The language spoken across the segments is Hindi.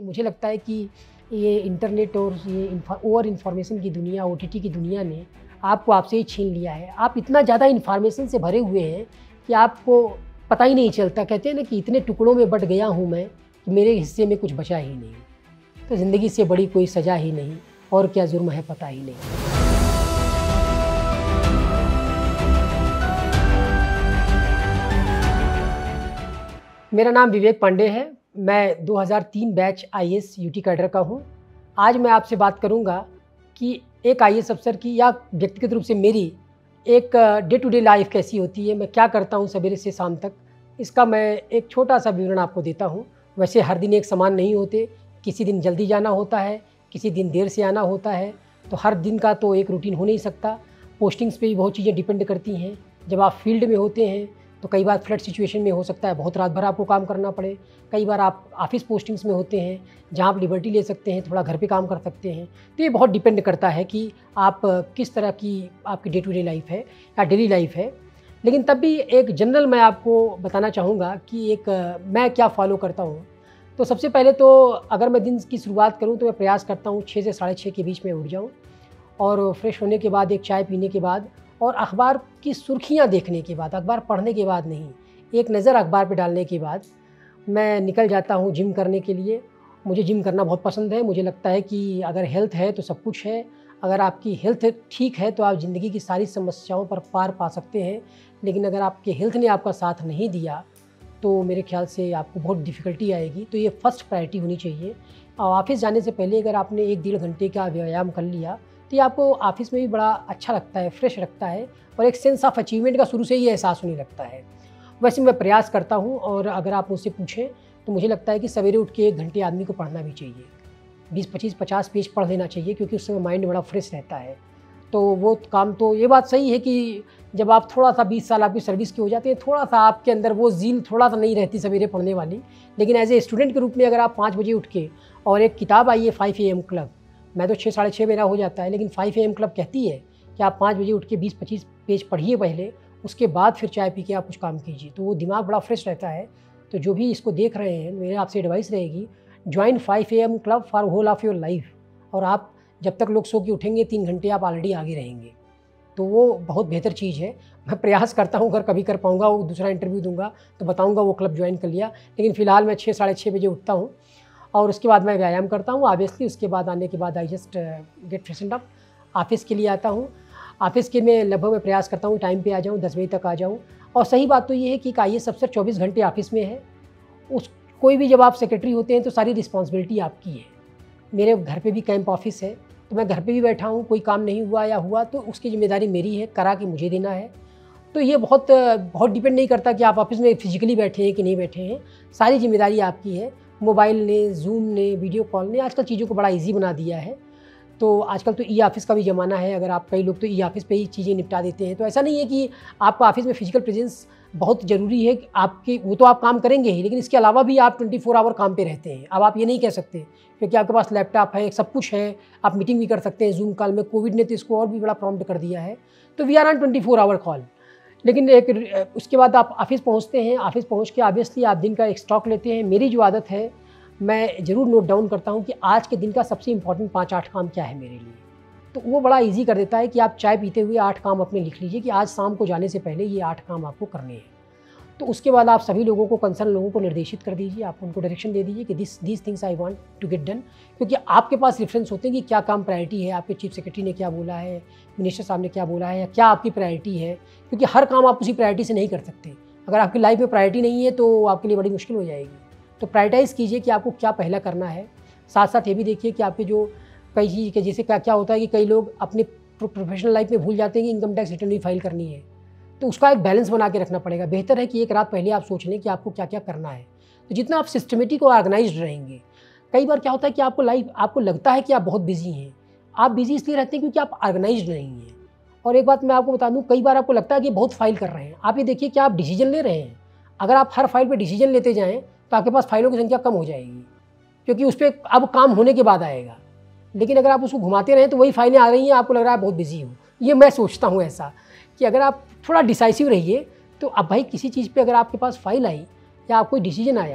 मुझे लगता है कि ये इंटरनेट और ये ओवर इन्फॉर्मेशन की दुनिया, ओटीटी की दुनिया ने आपको आपसे ही छीन लिया है। आप इतना ज़्यादा इन्फॉर्मेशन से भरे हुए हैं कि आपको पता ही नहीं चलता। कहते हैं ना कि इतने टुकड़ों में बँट गया हूँ मैं कि मेरे हिस्से में कुछ बचा ही नहीं। तो ज़िंदगी से बड़ी कोई सज़ा ही नहीं, और क्या जुर्म है पता ही नहीं। मेरा नाम विवेक पांडे है। मैं 2003 बैच आईएएस यूटी कैडर का हूँ। आज मैं आपसे बात करूँगा कि एक आईएएस अफसर की या व्यक्तिगत रूप से मेरी एक डे टू डे लाइफ कैसी होती है, मैं क्या करता हूँ सवेरे से शाम तक। इसका मैं एक छोटा सा विवरण आपको देता हूँ। वैसे हर दिन एक समान नहीं होते, किसी दिन जल्दी जाना होता है, किसी दिन देर से आना होता है, तो हर दिन का तो एक रूटीन हो नहीं सकता। पोस्टिंग्स पे भी बहुत चीज़ें डिपेंड करती हैं। जब आप फील्ड में होते हैं तो कई बार फ्लड सिचुएशन में हो सकता है बहुत रात भर आपको काम करना पड़े। कई बार आप ऑफिस पोस्टिंग्स में होते हैं जहां आप लिबर्टी ले सकते हैं, थोड़ा घर पे काम कर सकते हैं। तो ये बहुत डिपेंड करता है कि आप किस तरह की आपकी डे टू डे लाइफ है या डेली लाइफ है। लेकिन तब भी एक जनरल मैं आपको बताना चाहूँगा कि एक मैं क्या फ़ॉलो करता हूँ। तो सबसे पहले तो अगर मैं दिन की शुरुआत करूँ तो मैं प्रयास करता हूँ 6 से 6:30 के बीच में उठ जाऊँ, और फ्रेश होने के बाद एक चाय पीने के बाद और अखबार की सुर्खियां देखने के बाद, अखबार पढ़ने के बाद नहीं, एक नज़र अखबार पे डालने के बाद मैं निकल जाता हूँ जिम करने के लिए। मुझे जिम करना बहुत पसंद है। मुझे लगता है कि अगर हेल्थ है तो सब कुछ है। अगर आपकी हेल्थ ठीक है तो आप ज़िंदगी की सारी समस्याओं पर पार पा सकते हैं। लेकिन अगर आपके हेल्थ ने आपका साथ नहीं दिया तो मेरे ख्याल से आपको बहुत डिफ़िकल्टी आएगी। तो ये फर्स्ट प्रायोरिटी होनी चाहिए। ऑफिस जाने से पहले अगर आपने 1-1.5 घंटे का व्यायाम कर लिया तो ये आपको ऑफिस में भी बड़ा अच्छा लगता है, फ्रेश लगता है, और एक सेंस ऑफ अचीवमेंट का शुरू से ही एहसास होने लगता है। वैसे मैं प्रयास करता हूँ, और अगर आप मुझसे पूछें तो मुझे लगता है कि सवेरे उठ के 1 घंटे आदमी को पढ़ना भी चाहिए। 20-25-50 पेज पढ़ लेना चाहिए, क्योंकि उस समय माइंड बड़ा फ्रेश रहता है। तो वो काम, तो ये बात सही है कि जब आप थोड़ा-सा 20 साल आपकी सर्विस के हो जाते हैं, थोड़ा-सा आपके अंदर वो ज़ील थोड़ा-सा नहीं रहती सवेरे पढ़ने वाली। लेकिन एज़ ए स्टूडेंट के रूप में अगर आप 5 बजे उठ के, और एक किताब आई है 5 AM क्लब, मैं तो 6 साढ़े 6 मेरा हो जाता है, लेकिन 5 AM क्लब कहती है कि आप 5 बजे उठ के 20-25 पेज पढ़िए पहले, उसके बाद फिर चाय पी के आप कुछ काम कीजिए, तो वो दिमाग बड़ा फ्रेश रहता है। तो जो भी इसको देख रहे हैं, मेरे आपसे एडवाइस रहेगी, join 5 AM club for whole of your life. और आप जब तक लोग सो के उठेंगे 3 घंटे आप ऑलरेडी आगे रहेंगे, तो वो बहुत बेहतर चीज़ है। मैं प्रयास करता हूँ, अगर कभी कर पाऊँगा, वो दूसरा इंटरव्यू दूँगा तो बताऊँगा वो क्लब ज्वाइन कर लिया। लेकिन फ़िलहाल मैं 6 साढ़े 6 बजे उठता हूँ, और उसके बाद मैं व्यायाम करता हूँ ऑब्वियसली। उसके बाद आने के बाद I just get freshened up, office के लिए आता हूँ। ऑफिस के में लगभग मैं प्रयास करता हूँ टाइम पे आ जाऊँ, 10 बजे तक आ जाऊँ। और सही बात तो ये है कि आईएएस अफसर 24 घंटे ऑफिस में है। कोई भी, जब आप सेक्रेटरी होते हैं तो सारी रिस्पॉन्सिबिलिटी आपकी है। मेरे घर पे भी कैंप ऑफिस है, तो मैं घर पे भी बैठा हूँ, कोई काम नहीं हुआ या हुआ तो उसकी जिम्मेदारी मेरी है, करा के मुझे देना है। तो ये बहुत डिपेंड नहीं करता कि आप ऑफिस में फिजिकली बैठे हैं कि नहीं बैठे हैं, सारी जिम्मेदारी आपकी है। मोबाइल ने, जूम ने, वीडियो कॉल ने आजकल चीज़ों को बड़ा इजी बना दिया है। तो आजकल तो ई ऑफिस का भी ज़माना है। अगर आप, कई लोग तो ई ऑफिस पे ही चीज़ें निपटा देते हैं। तो ऐसा नहीं है कि आपका ऑफिस में फिजिकल प्रेजेंस बहुत ज़रूरी है। आपके, वो तो आप काम करेंगे ही, लेकिन इसके अलावा भी आप 24 आवर काम पे रहते हैं। अब आप ये नहीं कह सकते, क्योंकि आपके पास लैपटॉप है, सब कुछ है, आप मीटिंग भी कर सकते हैं जूम कॉल में। कोविड ने तो इसको और भी बड़ा प्रॉम्प्ट कर दिया है। तो we are on 24 hour call. लेकिन उसके बाद आप ऑफिस पहुंचते हैं, ऑफिस पहुंच के ऑब्वियसली आप दिन का एक स्टॉक लेते हैं। मेरी जो आदत है, मैं ज़रूर नोट डाउन करता हूं कि आज के दिन का सबसे इम्पॉर्टेंट 5-8 काम क्या है मेरे लिए। तो वो बड़ा इजी कर देता है कि आप चाय पीते हुए 8 काम अपने लिख लीजिए कि आज शाम को जाने से पहले ये 8 काम आपको करने हैं। तो उसके बाद आप सभी लोगों को, कंसर्न लोगों को निर्देशित कर दीजिए, आप उनको डायरेक्शन दे दीजिए कि these things I want to get done. क्योंकि आपके पास रेफरेंस होते हैं कि क्या काम प्रायोरिटी है, आपके चीफ सेक्रेटरी ने क्या बोला है, मिनिस्टर साहब ने क्या बोला है, या क्या आपकी प्रायोरिटी है। क्योंकि हर काम आप उसी प्रायोरिटी से नहीं कर सकते। अगर आपकी लाइफ में प्रायोरिटी नहीं है तो आपके लिए बड़ी मुश्किल हो जाएगी। तो प्रायोरिटाइज़ कीजिए कि आपको क्या पहला करना है। साथ साथ ये भी देखिए कि आपके जो कई चीज़ के, जैसे क्या होता है कि कई लोग अपने प्रोफेशनल लाइफ में भूल जाते हैं कि इनकम टैक्स रिटर्न भी फाइल करनी है। तो उसका एक बैलेंस बना के रखना पड़ेगा। बेहतर है कि एक रात पहले आप सोच लें कि आपको क्या क्या करना है। तो जितना आप सिस्टमेटिक और ऑर्गेनाइज्ड रहेंगे, कई बार क्या होता है कि आपको लगता है कि आप बहुत बिजी हैं। आप बिजी इसलिए रहते हैं क्योंकि आप ऑर्गेनाइज्ड नहीं हैं। और एक बात मैं आपको बता दूं, कई बार आपको लगता है कि बहुत फाइल कर रहे हैं। आप ये देखिए कि आप डिसीजन ले रहे हैं। अगर आप हर फाइल पर डिसीजन लेते जाएँ तो आपके पास फाइलों की संख्या कम हो जाएगी, क्योंकि उस पर अब काम होने के बाद आएगा। लेकिन अगर आप उसको घुमाते रहें तो वही फाइलें आ रही हैं, आपको लग रहा है बहुत बिजी हो। ये मैं सोचता हूँ ऐसा कि अगर आप थोड़ा डिसाइसिव रहिए तो अब भाई किसी चीज़ पे अगर आपके पास फाइल आई या आप कोई डिसीजन आया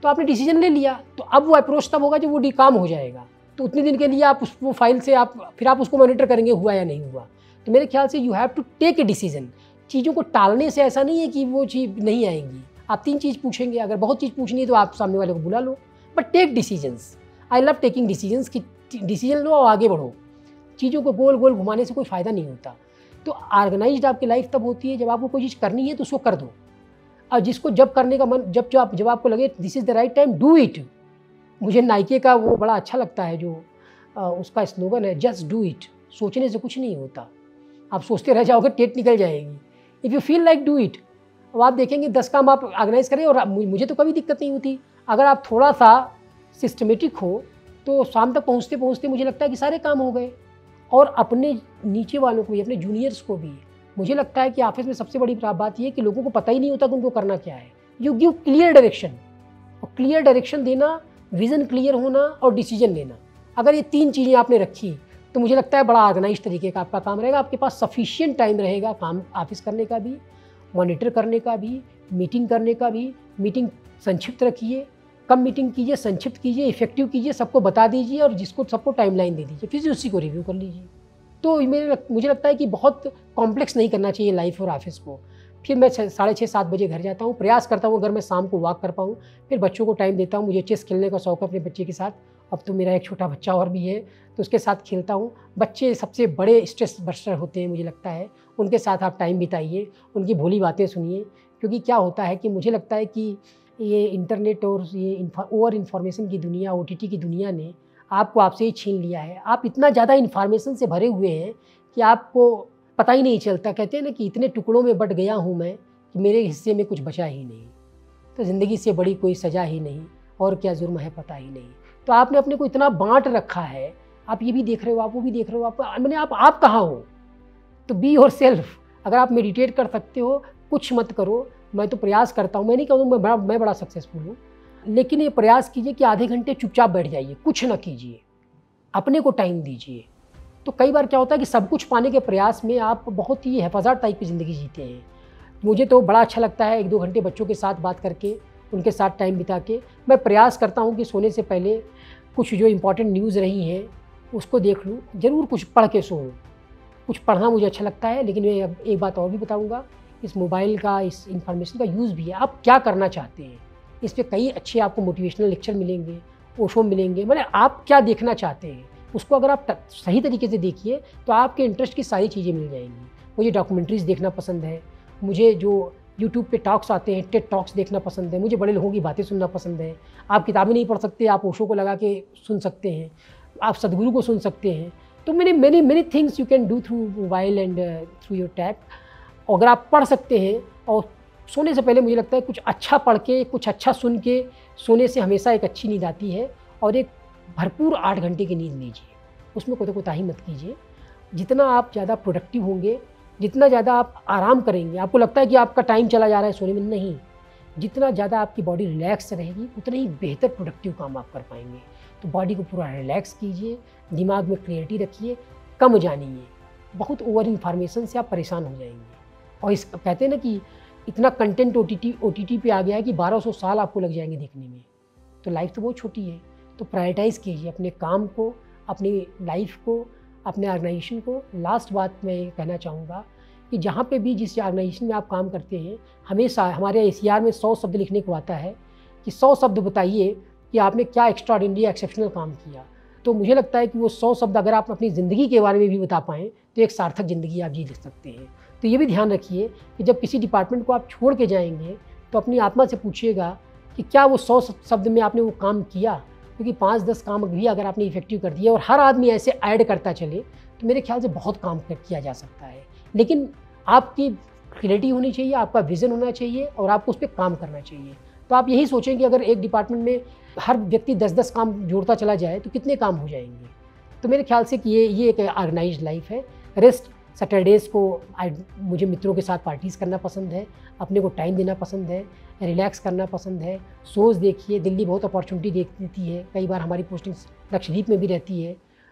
तो आपने डिसीजन ले लिया, तो अब वो अप्रोच तब होगा जब वो काम हो जाएगा। तो उतने दिन के लिए आप वो फाइल से फिर आप उसको मॉनिटर करेंगे हुआ या नहीं हुआ। तो मेरे ख्याल से you have to take a decision. चीज़ों को टालने से ऐसा नहीं है कि वो चीज़ नहीं आएंगी। आप 3 चीज़ पूछेंगे, अगर बहुत चीज़ पूछनी है तो आप सामने वाले को बुला लो, but take decisions. I love taking decisions कि डिसीजन लो और आगे बढ़ो। चीज़ों को गोल गोल घुमाने से कोई फ़ायदा नहीं होता। तो ऑर्गेनाइज्ड आपकी लाइफ तब होती है जब आपको कोई चीज़ करनी है तो उसको कर दो, और जिसको जब करने का मन, जब आपको लगे this is the right time, do it. मुझे नाइके का वो बड़ा अच्छा लगता है जो उसका स्लोगन है, जस्ट डू इट। सोचने से कुछ नहीं होता, आप सोचते रह जाओगे, टेट निकल जाएगी। If you feel like do it. अब आप देखेंगे 10 काम आप ऑर्गेनाइज करें, और मुझे तो कभी दिक्कत नहीं होती। अगर आप थोड़ा सा सिस्टमेटिक हो तो शाम तक पहुँचते पहुँचते मुझे लगता है कि सारे काम हो गए। और अपने नीचे वालों को भी, अपने जूनियर्स को भी, मुझे लगता है कि ऑफिस में सबसे बड़ी बात यह है कि लोगों को पता ही नहीं होता कि उनको करना क्या है। यू गिव क्लियर डायरेक्शन, और क्लियर डायरेक्शन देना, विज़न क्लियर होना और डिसीजन लेना। अगर ये 3 चीज़ें आपने रखी तो मुझे लगता है बड़ा ऑर्गेनाइज तरीके का आपका काम रहेगा। आपके पास सफिशिएंट टाइम रहेगा काम ऑफिस करने का भी, मॉनिटर करने का भी, मीटिंग करने का भी। मीटिंग संक्षिप्त रखिए, कम मीटिंग कीजिए, संक्षिप्त कीजिए, इफेक्टिव कीजिए, सबको बता दीजिए और जिसको सबको टाइमलाइन दे दीजिए, फिर उसी को रिव्यू कर लीजिए। तो मुझे लगता है कि बहुत कॉम्प्लेक्स नहीं करना चाहिए लाइफ और ऑफिस को। फिर मैं 6:30-7 बजे घर जाता हूँ, प्रयास करता हूँ अगर मैं शाम को वॉक कर पाऊँ। फिर बच्चों को टाइम देता हूँ, मुझे चेस खेलने का शौक़ है अपने बच्चे के साथ। अब तो मेरा एक छोटा बच्चा और भी है तो उसके साथ खेलता हूँ। बच्चे सबसे बड़े स्ट्रेस बस्टर होते हैं मुझे लगता है, उनके साथ आप टाइम बिताइए, उनकी भोली बातें सुनिए। क्योंकि क्या होता है कि मुझे लगता है कि ये इंटरनेट और ये ओवर इन्फॉर्मेशन की दुनिया, OTT की दुनिया ने आपको आपसे ही छीन लिया है। आप इतना ज़्यादा इन्फॉर्मेशन से भरे हुए हैं कि आपको पता ही नहीं चलता। कहते हैं ना कि इतने टुकड़ों में बँट गया हूँ मैं कि मेरे हिस्से में कुछ बचा ही नहीं। तो ज़िंदगी से बड़ी कोई सज़ा ही नहीं, और क्या जुर्म है पता ही नहीं। तो आपने अपने को इतना बाँट रखा है, आप ये भी देख रहे हो, आप वो भी देख रहे हो, आप कहाँ हो? तो बी योर सेल्फ। अगर आप मेडिटेट कर सकते हो, कुछ मत करो। मैं तो प्रयास करता हूँ, मैं नहीं कहूँगा मैं बड़ा सक्सेसफुल हूँ, लेकिन ये प्रयास कीजिए कि आधे घंटे चुपचाप बैठ जाइए, कुछ ना कीजिए, अपने को टाइम दीजिए। तो कई बार क्या होता है कि सब कुछ पाने के प्रयास में आप बहुत ही हेफाज़त टाइप की ज़िंदगी जीते हैं। मुझे तो बड़ा अच्छा लगता है 1-2 घंटे बच्चों के साथ बात करके, उनके साथ टाइम बिता के मैं प्रयास करता हूँ कि सोने से पहले कुछ जो इम्पोर्टेंट न्यूज़ रही हैं उसको देख लूँ, ज़रूर कुछ पढ़ के सोऊँ। कुछ पढ़ना मुझे अच्छा लगता है। लेकिन मैं अब एक बात और भी बताऊँगा, इस मोबाइल का, इस इन्फॉर्मेशन का यूज़ भी है। आप क्या करना चाहते हैं, इस पे कई अच्छे आपको मोटिवेशनल लेक्चर मिलेंगे, ओशो मिलेंगे। मतलब आप क्या देखना चाहते हैं उसको अगर आप सही तरीके से देखिए तो आपके इंटरेस्ट की सारी चीज़ें मिल जाएंगी। मुझे डॉक्यूमेंट्रीज़ देखना पसंद है, मुझे जो यूट्यूब पे टॉक्स आते हैं, टेड टॉक्स देखना पसंद है, मुझे बड़े लोगों की बातें सुनना पसंद है। आप किताबें नहीं पढ़ सकते, आप ओशो को लगा के सुन सकते हैं, आप सदगुरु को सुन सकते हैं। तो many things you can do through mobile and through your tab. अगर आप पढ़ सकते हैं, और सोने से पहले मुझे लगता है कुछ अच्छा पढ़ के, कुछ अच्छा सुन के सोने से हमेशा एक अच्छी नींद आती है। और एक भरपूर 8 घंटे की नींद लीजिए, उसमें कोई कोताही मत कीजिए। जितना आप ज़्यादा प्रोडक्टिव होंगे, जितना ज़्यादा आप आराम करेंगे, आपको लगता है कि आपका टाइम चला जा रहा है सोने में, नहीं, जितना ज़्यादा आपकी बॉडी रिलैक्स रहेगी उतना ही बेहतर प्रोडक्टिव काम आप कर पाएंगे। तो बॉडी को पूरा रिलैक्स कीजिए, दिमाग में क्लियरिटी रखिए, कम जानिए। बहुत ओवर इन्फॉर्मेशन से आप परेशान हो जाएंगे। और इस कहते हैं ना कि इतना कंटेंट OTT पे आ गया है कि 1200 साल आपको लग जाएंगे देखने में। तो लाइफ तो बहुत छोटी है। तो प्रायोरिटाइज़ कीजिए अपने काम को, अपनी लाइफ को, अपने ऑर्गेनाइजेशन को। लास्ट बात मैं ये कहना चाहूँगा कि जहाँ पे भी जिस ऑर्गेनाइजेशन में आप काम करते हैं, हमेशा हमारे ACR में 100 शब्द लिखने को आता है कि 100 शब्द बताइए कि आपने क्या एक्स्ट्राऑर्डिनरी एक्सेप्शनल काम किया। तो मुझे लगता है कि वो 100 शब्द अगर आप अपनी ज़िंदगी के बारे में भी बता पाएँ तो एक सार्थक ज़िंदगी आप जी सकते हैं। तो ये भी ध्यान रखिए कि जब किसी डिपार्टमेंट को आप छोड़ के जाएंगे तो अपनी आत्मा से पूछिएगा कि क्या वो 100 शब्द में आपने वो काम किया। क्योंकि 5-10 काम भी अगर आपने इफेक्टिव कर दिया और हर आदमी ऐसे ऐड करता चले तो मेरे ख्याल से बहुत काम किया जा सकता है। लेकिन आपकी क्लैरिटी होनी चाहिए, आपका विज़न होना चाहिए और आपको उस पर काम करना चाहिए। तो आप यही सोचें कि अगर एक डिपार्टमेंट में हर व्यक्ति 10-10 काम जोड़ता चला जाए तो कितने काम हो जाएंगे। तो मेरे ख्याल से कि ये एक ऑर्गेनाइज्ड लाइफ है। रेस्ट सैटरडेज़ को मुझे मित्रों के साथ पार्टीज़ करना पसंद है, अपने को टाइम देना पसंद है, रिलैक्स करना पसंद है। शोज़ देखिए, दिल्ली बहुत अपॉर्चुनिटी देती है। कई बार हमारी पोस्टिंग लक्षद्वीप में भी रहती है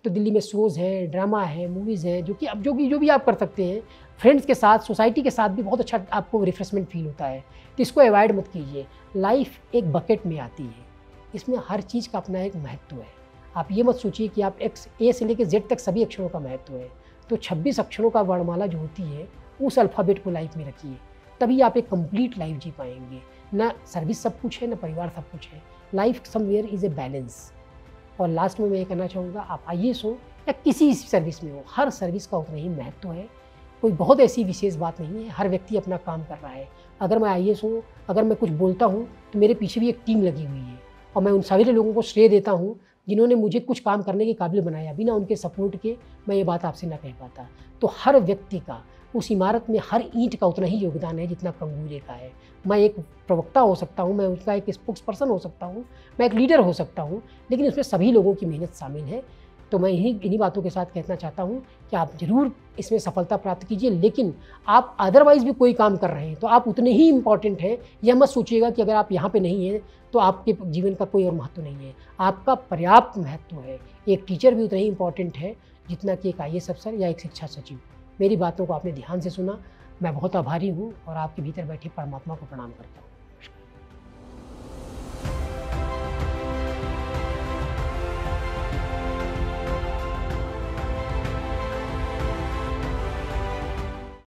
तो दिल्ली में शोज़ हैं, ड्रामा है, मूवीज़ हैं, जो भी आप कर सकते हैं। फ्रेंड्स के साथ, सोसाइटी के साथ भी बहुत अच्छा आपको रिफ्रेशमेंट फ़ील होता है, तो इसको अवॉइड मत कीजिए। लाइफ़ एक बकेट में आती है, इसमें हर चीज़ का अपना एक महत्व है। आप ये मत सोचिए कि आप ए से लेकर जेड तक सभी अक्षरों का महत्व है। तो 26 अक्षरों का वर्णमाला जो होती है, उस अल्फ़ाबेट को लाइफ़ में रखिए, तभी आप एक कंप्लीट लाइफ़ जी पाएँगे। ना सर्विस सब कुछ है, ना परिवार सब कुछ है। Life somewhere is a balance. और लास्ट में मैं ये कहना चाहूँगा, आप आईएएस हो या किसी सर्विस में हो, हर सर्विस का उतना ही महत्व है। कोई बहुत ऐसी विशेष बात नहीं है, हर व्यक्ति अपना काम कर रहा है। अगर मैं आईएएस हूँ, अगर मैं कुछ बोलता हूँ, तो मेरे पीछे भी एक टीम लगी हुई है और मैं उन सभी लोगों को श्रेय देता हूँ जिन्होंने मुझे कुछ काम करने के काबिल बनाया। बिना उनके सपोर्ट के मैं ये बात आपसे ना कह पाता। तो हर व्यक्ति का उस इमारत में हर ईंट का उतना ही योगदान है जितना कंगूरे का है। मैं एक प्रवक्ता हो सकता हूँ, मैं उसका एक स्पोक्स पर्सन हो सकता हूँ, मैं एक लीडर हो सकता हूँ, लेकिन उसमें सभी लोगों की मेहनत शामिल है। तो मैं इन्हीं बातों के साथ कहना चाहता हूँ कि आप ज़रूर इसमें सफलता प्राप्त कीजिए, लेकिन आप अदरवाइज़ भी कोई काम कर रहे हैं तो आप उतने ही इम्पॉर्टेंट हैं। यह मत सोचिएगा कि अगर आप यहाँ पे नहीं हैं तो आपके जीवन का कोई और महत्व नहीं है। आपका पर्याप्त महत्व है। एक टीचर भी उतना ही इम्पॉर्टेंट है जितना कि एक आईएएस अफसर या एक शिक्षा सचिव। मेरी बातों को आपने ध्यान से सुना, मैं बहुत आभारी हूँ और आपके भीतर बैठे परमात्मा को प्रणाम करता हूँ।